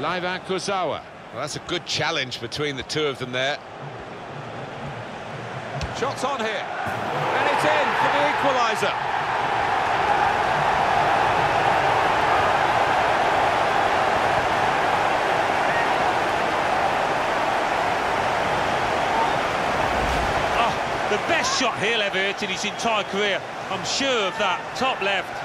Laivan Kurzawa. Well, that's a good challenge between the two of them there. Shots on here. And it's in for the equaliser. The best shot he'll ever hit in his entire career. I'm sure of that. Top left.